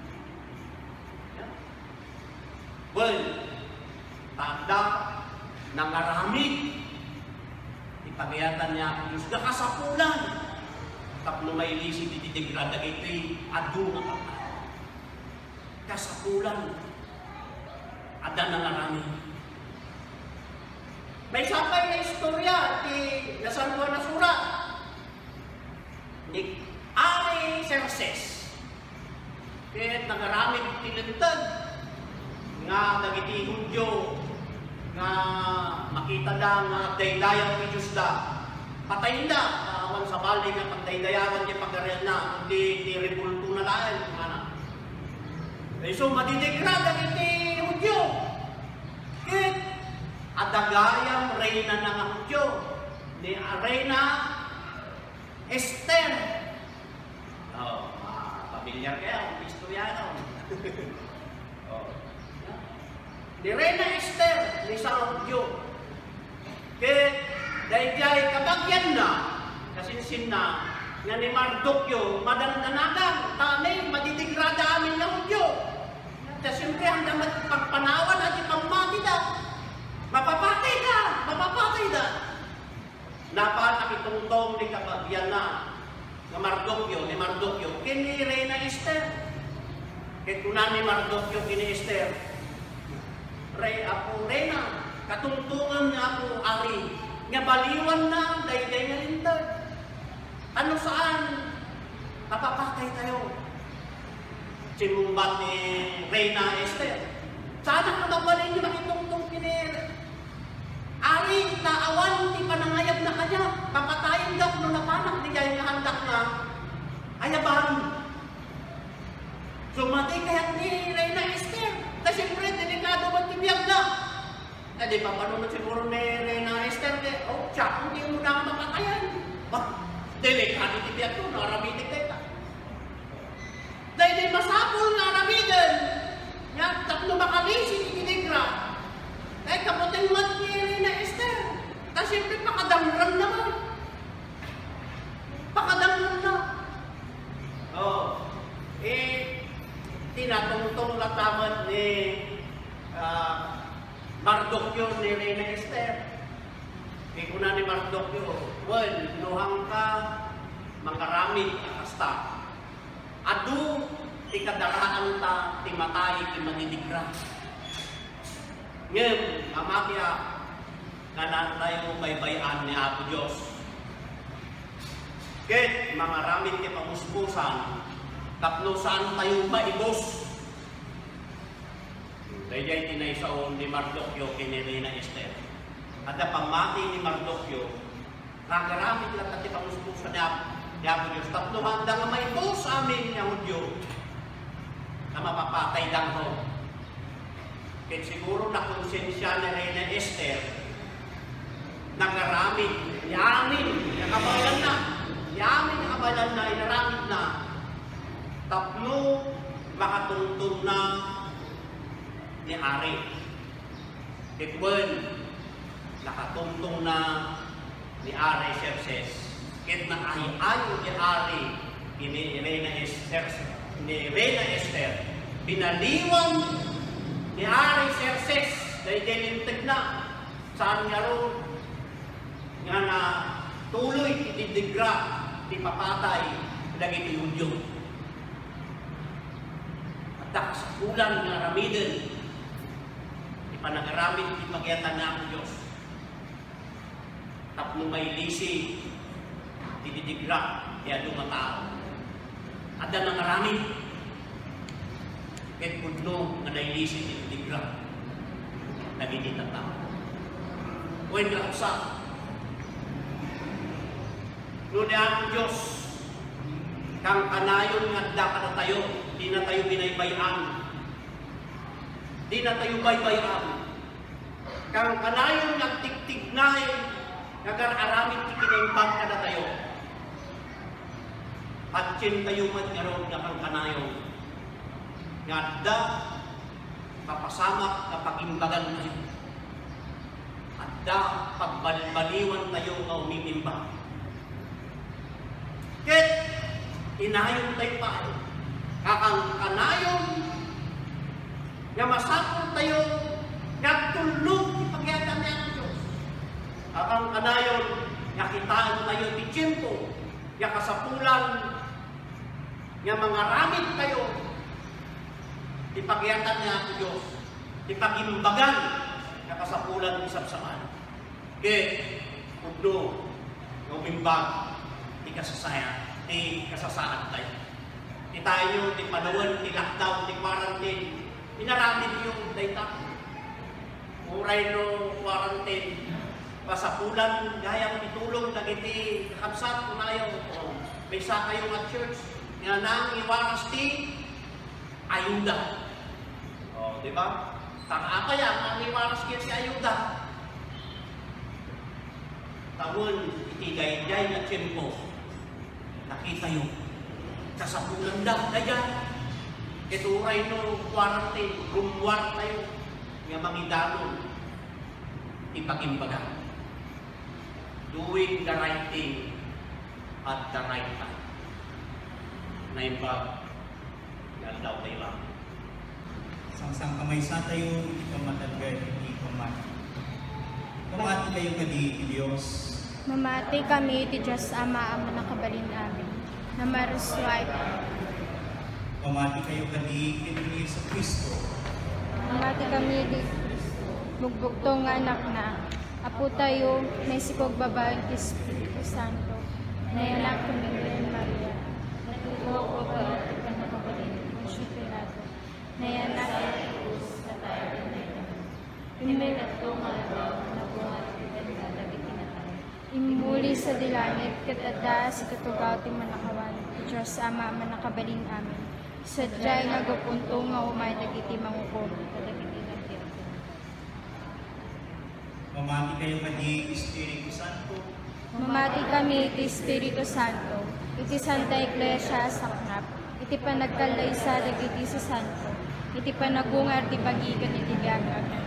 Well, tanda, nangaramid, ipagyatan niya ako Diyos, nakasapulan, tapno may ilisi, ididigra, nagiti, adu na kapal. Kasapulan, ada nangarami. May sapay na istorya ti nasalwa na surat ni Ari Xerxes. Kaya nagaramid tilintag nga dagiti Hudyo nga makita da nga daydayaw ni Diyos da. Patayin da, awan sa bali nga pagdaydayawan niya pag-arian na, hindi rebulto na dahil. So madidegrada dagiti Hudyo. Kaya adagayang reyna ng Hudyo ni Reyna Esther. Pamilyar kaya, istoryano. Ni Reyna Esther, ni sa Hudyo. Kaya dahil kabagyan na, kasinsin na, nga ni Mardukyo, madandanagan, tanay, madidigrada amin na Hudyo. Kasi siyempre, ang damat pagpanawan at ipangmati na, mapapatay na. Napakitungtong ni kabagyan na, ni Mardukyo, kini Reyna Esther. Kaya kunan ni Mardukyo, kini Esther, ako Reyna, katungtungan niya ako, Ari, nga baliwan na, dayday nga lintag. Ano saan? Napapatay tayo. Sinumbat ni Reyna Esther. Sana ka magbalin niyo makitungtong kinir. Ari, naawan, di panangayab na kanya. Papatayin daw kung napanak ni Jay nga handak na ayaban. Sumati kaya ni Reyna Esther. Kasi siyempre, delikado ba tibiyag na? Di pa panunod siguro ni Reyna Esther. Siya, hindi mo na mapatayan. Delikado tibiyag to, nakarabitig tayo. Dahil masapol na aramigan. Yan, tatlo makalisi ni Kinigra. Dahil kaputing mat ni Reyna Esther. Tapos siyempre pakadamran naman. Pakadamran na. Tinatungtong lataman ni Mardukyo ni Reyna Esther. Kaya ni Mardukyo, well, nuhang ka, mangkaramid kasta. Adu, ti kadaraan ta, ti matay, ti manidigra. Ngayon, amatya, kanan tayo baybayan ni Apo Diyos. Kaya, mga ramid ti pamuspusan, tapno saan tayo maibos. Dahil tinaysaon ni Mardukyo kini Reyna Esther. Ada pamati ni Mardukyo, nagaramid lang ti pamuspusan ni Apo Diyos. Tapno handa nga maibos amin niya Hudyo na mapapatay lang ho. Kaya siguro na konsensya ni Reyna Esther, nagaramid, yamin, nakabalan na, inaramid na, tapno makatuntun na ni Ari. Kitwen, nakatuntong na ni Ari Xerxes. Kit na ayaw ni Ari ni Reyna Esther. Binaliwan ni Ari Xerxes dahil dilintig na saan nga ron nga na tuloy itidigra ti papatay dagiti Hudyo. At kasapulan nga ramiden ipanagaramid ti pagyatan na ang Diyos. Tapno may lisi itidigra ti adu matao. Ada nang ramid ket pudno nga nailisi itidigra nagiti tao. When nga usa Lord ang Diyos, kang kanayon nga dapat na tayo, di na tayo binaybayan. Di na tayo baybayan. Kang kanayon nga tigtignay, nagararamit ikinaimbang ka na tayo. Patsin tayo magkaroon nga kang kanayon. Nga da, papasamak na pag-imbagan tayo. At da, pagbalbaliwan tayo nga umimimbang. Ket, inayon tayo pa, kakang kanayon, nga masapol tayo, nga tulog ipagyatan niya ng Diyos. Kakang kanayon, nga kitaan tayo ti tiyempo, nga kasapulan, nga mga ramid tayo, ipagyatan niya ng Diyos, ipagimbagan, nga kasapulan isang saman. Kaya, kundo, ngumimbag, di kasasaan tayo. Di tayo, di panawan, di lockdown, di quarantine, inaramin yung data. Uray no quarantine, pasapulan, gayang itulong, nagiti, kakabsat, kunayaw, may sa kayo at church, nga nang iwaras ti, ayuda. O, di ba? Taka kaya, nang iwaras kaya si ayuda. Tawon, itigay-day na tiyempo. Nakita yung kasapulan da, kaya. Ituray no quarantine, rumwar tayo. Nga mangidanon, ipakimbaga. Doing the right thing at the right time. Naimbag, yan daw tayo lang. Sang kamay sa tayo, hindi ka matalagay, hindi ka Pamati kayo kadi Diyos. Mamati kami ti Diyos Ama ang nakabalin amin. Na marusway. Pamati kayo kadi sa Kristo. Mamati kami di bugbugtong anak na. Apo tayo, may sikog babaeng Espiritu Santo. Nayanak kami ng Maria. Natutuwa ko ba at nakabalin ng Pilato. Nayanak na tayo Imay na itong na buhat at naging tinatay. Imuli sa dilangit, katada sa katugaw ti manakawan. Diyos Ama manakabalin amin. Sadyay nagapuntong nga umay nagiti mangukom. Kadagiti nagtirti. Mamati kayo kadi Espiritu Santo. Mamati kami iti Espiritu Santo. Iti Santa Iglesia saknap. Iti panagkalay sa dagiti si Santo. Iti panagungar ti pagigan iti gagag na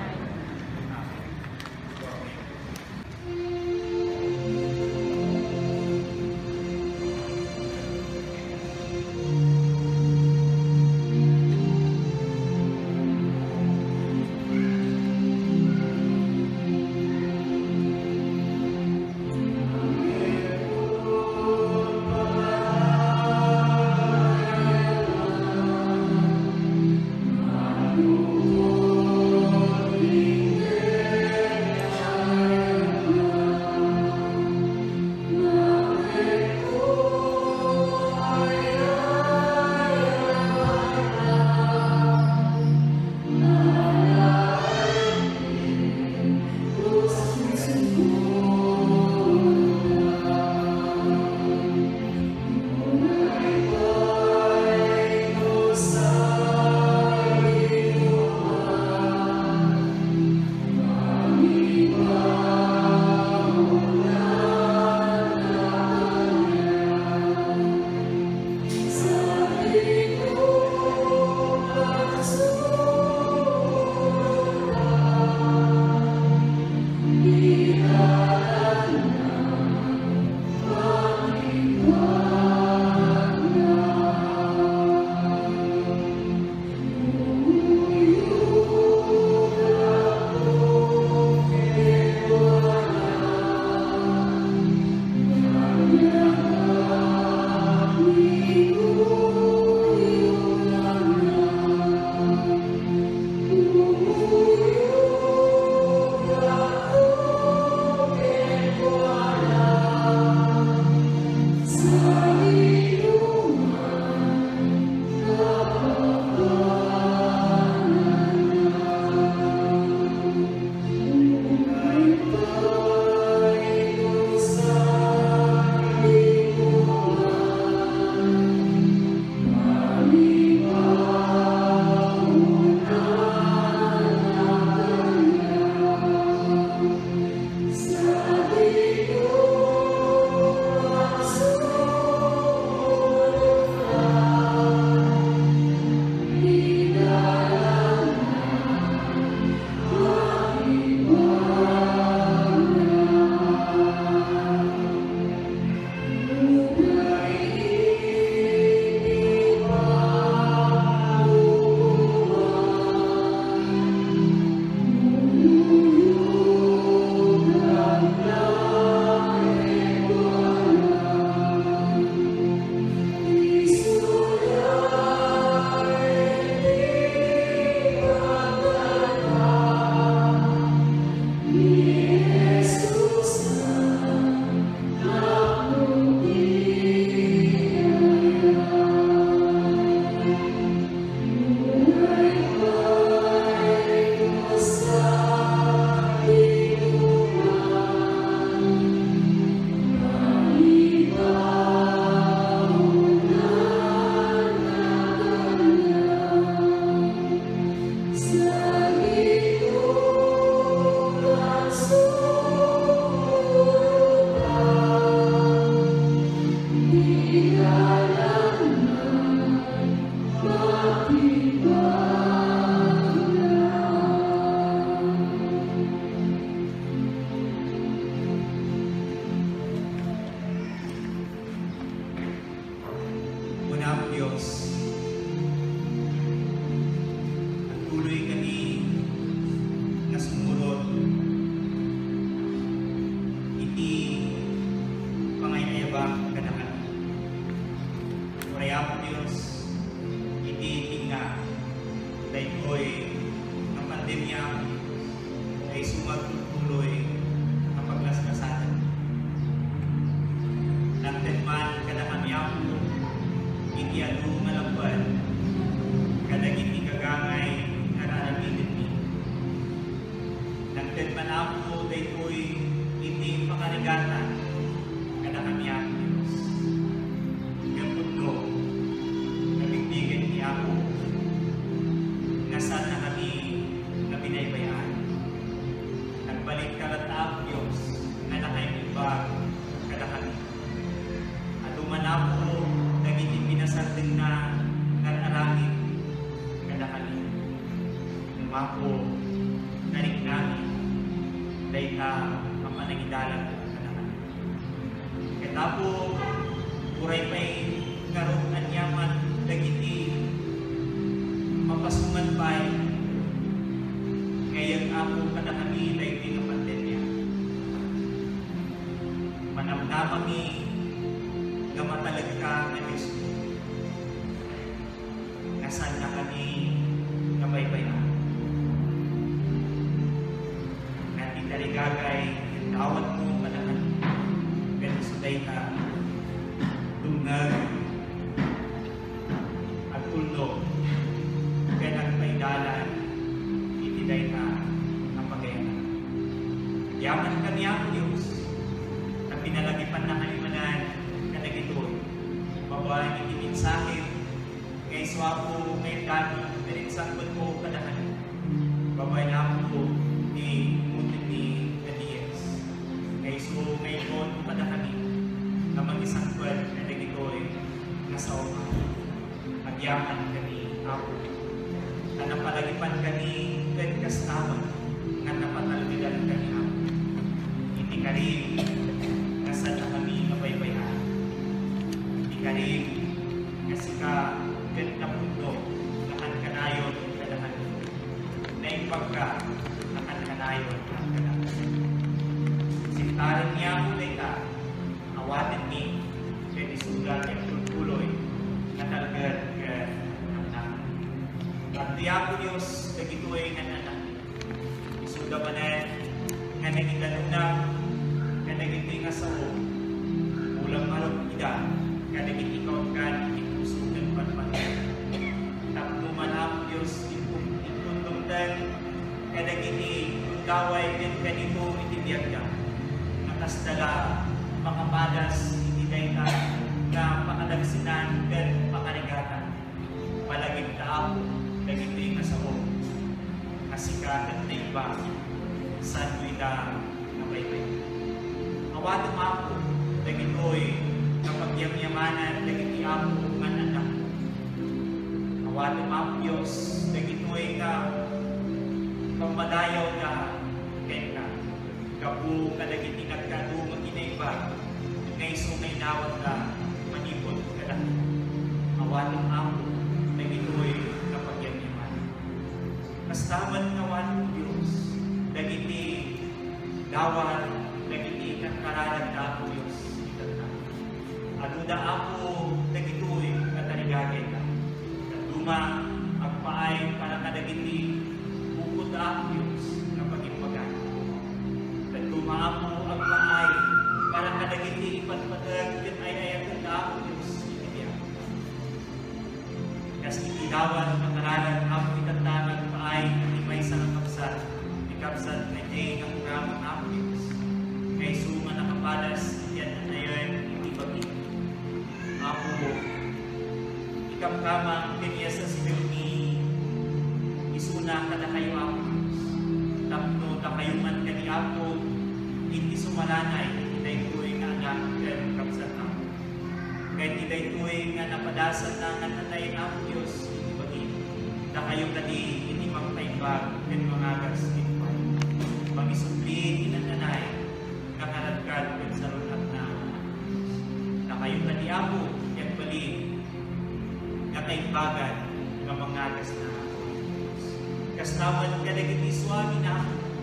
Diyos, at tuloy kami na sumurot iti pangayayabang kanakan. Uraya po Diyos, iti tinga dahil ko'y ng pandemya ay sumagtuloy ang paglaskasan. Nagtagman kanakamyam ko, iti adu malabad, kadagiti kagangay nararamitin mi. Nagtagman ako dahil ko'y iti pakarigatan, kanakamyam Diyos. Kapundo, nabigbigan ni ako, nasan na kami na binaybayan. Nagbalik ka rat ako Diyos, na nakaibag kada kami. At umanapo, naging pinasardin na nararangin kada kami. Umako, narik namin, dahil ka mapanangidalan kada kami. Katapo, uray pa'y karong anyaman, dagiti mapasuman pa'y ngayon ako kada kami dahil di na pandemya. Manamnama mi nga matalag ka na Diyos mo. Nasaan na kami nga baybayan. Nati taligagay yung tawad mo kada kami. Pero suday ka tungag at tulog kaya nagpaidalan itiday na ang pagayanan. Yaman kami ako Diyos na pinalagipan na kalimanan kanagitoy. Babahan iti minsahe kay swapo may dami pinagsangkot ko kadahan. Babahan ako ni mutin ni Kadiyes. Kay so may kon kadahan na mag-isangkot kanagitoy na sa oma. Agyaman kami ako. Na napalagipan kami ken kastaman nga napatalbigan kami ako. Hindi karim kasad na kami nabaybayan. Hindi karim kasi ka ken napundo nakan kanayon kadahan. Naimpag ka nakan kanayon ang kadahan. Sintaran niya mo ka awatin ni ken isugal yung tuloy na talagad ka ng naman. At diya po Diyos, kagituay nga nanak. Isuda manan, nga nagitanunang, nga nagitoy nga sao, ulang marot ida, nga nagitikaw ka, ikusugan panpatan. Tapno man ako Diyos, itundungdan, nga nagiti, gaway, gan ganito, itibiyag ka. Nakasdala, makapadas, itiday ka, nga pakadagsinan, gan pakarigatan. Palaging tao, naging nga sa o, kasikatan na iba, sa tuwida na baybay. Awato ako, nagito'y kapagyamyamanan, nagiti ako man anak. Awato ako Diyos, nagito'y ka pamadayaw ka, ken ka. Kapu ka nagiti nagkado, maginaiba, ngay sungay nawat ka, manipod ka lang. Awato ako, nagito'y kapagyamyamanan. Kastaman ngawan mo Diyos, nagiti dawar, nagiti karalag na ako Diyos. Aduda ako, nagito'y katarigagay ka. Katuma, agpaay para kadagiti, bukod ako Diyos, na pag-impagan. Katuma ako, agpaay para kadagiti, ipatpatag, kin ay ayatan na ako Diyos. Kasi itilawan ang karalan ako itatangag paay at ibay sa nakapsat. Ikapsat na day ang ramang ako Diyos. Kay suma nakapalas, yan at nayon, hindi bagi. Ako mo, ikamkamang kaniya sa sibilmi, isuna ka na kayo ako Diyos. Tapno na kayo man kani ako, hindi sumalanay, hindi ko'y nga anak, pero kapsat ako. Kahit iday tuwing nga napadasan na nga nanayin ako Diyos, hindi bagi. Na kayo tadi, hindi magpaimbag, at mga gaspitpay. Mag-isupli, inananay, nakaradkad, at sarunat na. Na kayo tadi ako, yan bali, kaimbagan ng mga kasnaman. Kastaman ka naging Swami na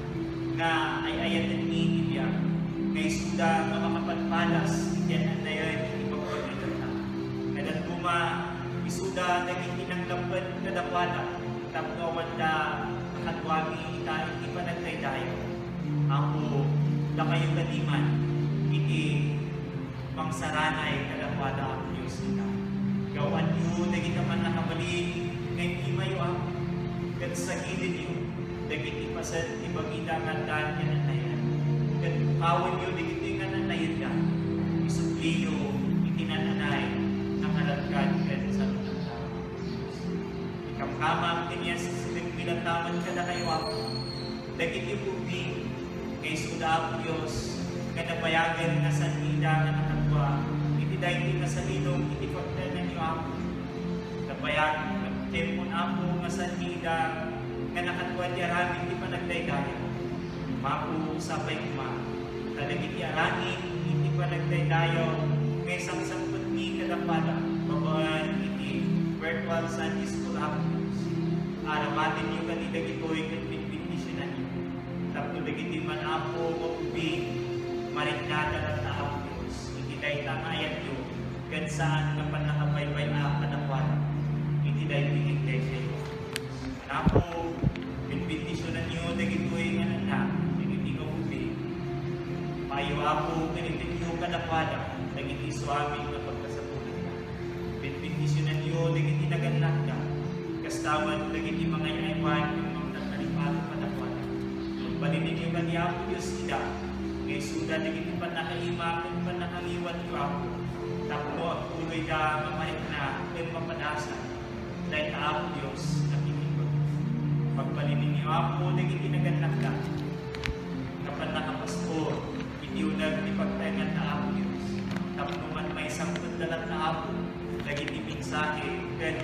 ay ayatan ni Ilya, ngay suda nga makapagpalas, yan na yun, ipagpagalitan na. Kadat kuma, isuda naging inanglapan kadakwala, tapnawan na nakatwami ita, hindi pa nagdaydayo. Ako, na kayo kadiman, iti pangsaranay kadakwala ang Diyos ita. Gawan nyo, naging naman nakabalik, ngayon imayo ako. Kat sa gilid nyo, dagiti pasan, ibagita nga daan yan na yan. Kat kawan nyo, dagiti nga na yan ka. Isukli nyo, itinananay, nakalagkan ka sa lunang tao. Ikamkamang kanya sa silang minataman ka na kayo ako. Dagiti pubing, kay suda ako Diyos, nga napayagan nga sa nida nga nakatwa, iti dahil nga sa linong, iti pagdanan nyo ako. Napayagan, tempon ako nga sa nida nga nakatwa di arangin di pa nagdaydaya. Mapu sapay kuma. Talagit di arangin hindi pa nagdaydayo. May sangsangkot ni kadapada. Babaan iti virtual Sunday School Actions. Aramatin nyo kanila gito'y kanpinpindisyonan nyo. Tapos dagiti man ako mabubing marinada ng taong Diyos. Iti dahi tamayan nyo kan saan nga panakabaybay na kadapada. Iti dahi pinigday sa iyo. Ako, pinbindisyonan nyo, nagito'y nga na, nagiti ka ubi. Payo ako, ganito nyo kadakwada, nagiti Swami na pagkasapunan ka. Pinbindisyonan nyo, nagiti naganak ka. Kastawan, nagiti mga yaiwan, yung mga nagkalipato kadakwada. Magbalinin nyo ka niya ako, Diyos ida. Ngay suda, nagiti panakalimakan, panakaliwan nyo ako. Tapno at tuloy na mamalik na, kung mapadasan. Dahil ka ako, Diyos, pagpalinin niyo ako, naging inaganak ka. Kapag nakapastor, itiunag ni pagtaingan na ako Diyos. Tapos man may sangkot dalat na ako, naging ipinsahe, gan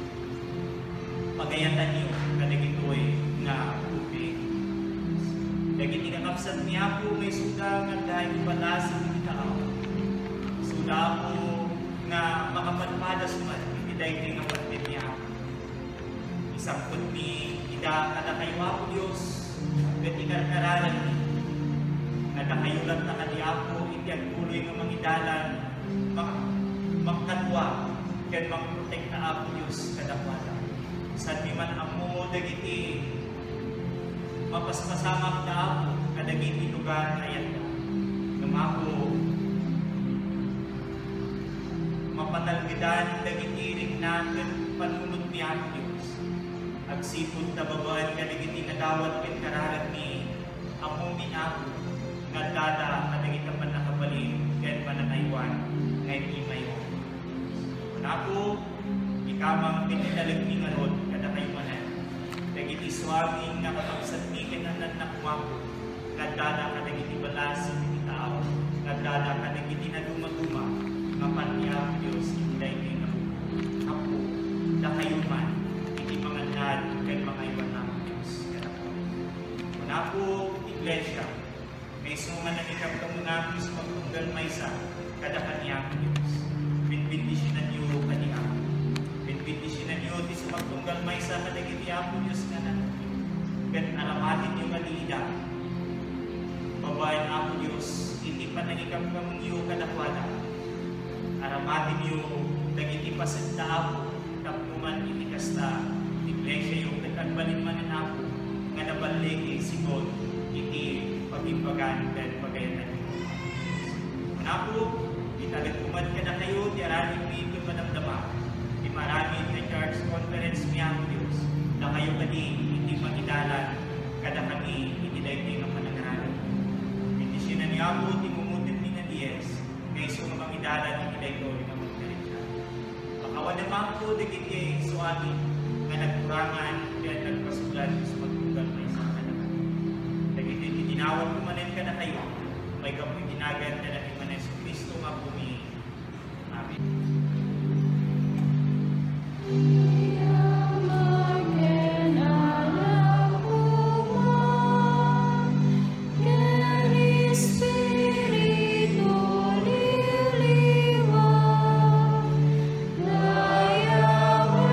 pagayatan niyo, kanaging tuwi nga ubig. Naging inakapsat niya ako, may suda nga dahil palasin ni tao. Suda ako nga makapadpadas man, hindi dahil nga pagtin niya ako. Isangkot ni kada kayo ako Diyos, kat ikarkaralan ni. Kada kayo lang na kaniapo, iti ang tuloy ng mga idalan, makatwa, kan makprotekta ako Diyos kadakwala. Sa di man amo, dagiti, mapaspasamak na ako, kadagiti lugar na yan. Namako, mapatalgidan, dagiti rin natin, panunod niya ako Diyos. Agsipod na babaan ka nagiti nadawat kin kararag ni amumin ako nagdada ka nagita pa nakabalik kaya pa nakaiwan ngayon imayon. Kung ako, ikamang pinitalag ni ngarod kada kayo manan. Nagiti Swami nga kapagsadnikin na nakuwako nagdada ka nagiti balas sa nagiti tao nagdada ka nagiti na dumaguma ngapan niya ang Diyos hindi dahil nga ako na kayo man kay mga iwan ng Diyos. Kung ako, Iglesia, may sungan na ikang kamunang Diyos magtunggal may isa, kada kaniyang Diyos. Binbindisyonan niyo kaniyang. Binbindisyonan niyo, di sa magtunggal may isa, kadagitiyang Diyos ka na. Kat aramatin niyo kanila. Babayan ako Diyos, hindi pa nangikam kamong iyo kadakwala. Aramatin niyo, nagiti pasenta ako, tapuman itikasta, Iglesia yung nagkagbalin man na ako nga nabalik si God iti pag-imbagan dan pagayatan niyo. Kung ako, itagagumad ka na kayo, di araming dito manamdama. Di maraming na church conference niya ang Diyos na kayo kani hindi magidalan kada kami hindi dahil nga panangaralan. Bendisyonan niya ako, timumutin ni nga Diyes kaya so nga magidalan hindi dahil nga magkarinsa. Makawan naman ko, dagiti Swami nga nagkurangan kaya nagpasulan sa magtunggal may isang kanaman. Nagiti tinawag ko manin ka na kayo, may kapoy tinagan ka na ni Manes Kristo nga bumi. Amen. Espiritu liliwa, daya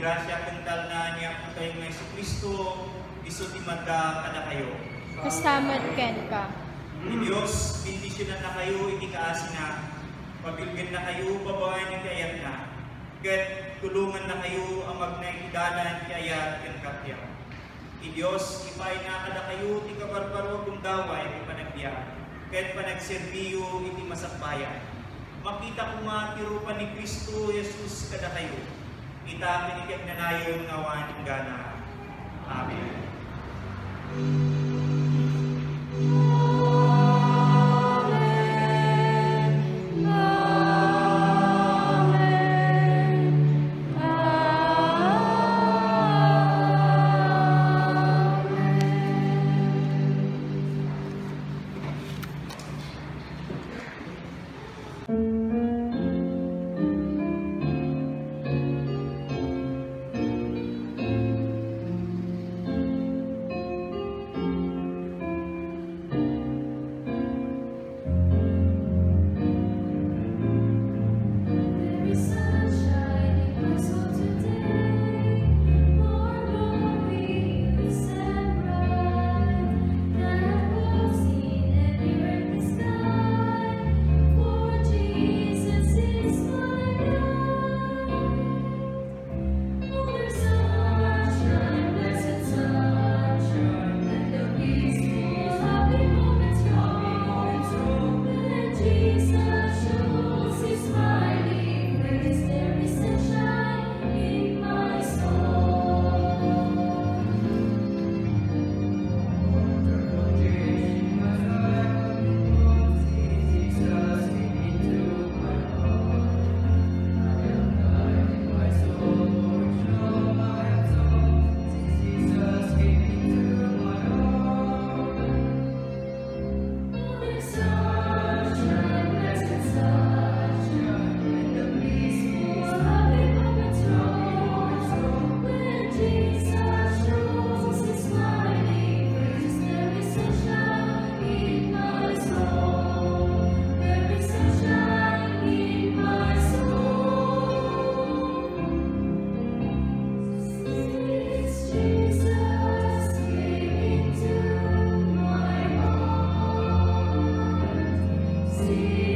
grasya kental na niya po tayo ng Kristo, iso di magda kada kayo. Kastamat ken ka. Ni Diyos, bendisyonan na kayo, ikikaasi na. Pabilgan na kayo, babawain ng kayat na. Ket tulungan na kayo ang magnaikidanan kayat ken kapya. I Diyos, ipay na kada kayo, ti kabarbaro gundaway, iti panagbiya. Ket panagserbiyo, iti masakbayan. Makita ko nga tirupan ni Kristo, Jesus, kada kayo. Ita pinigyan na nayon ngawan ng gana. Amen. See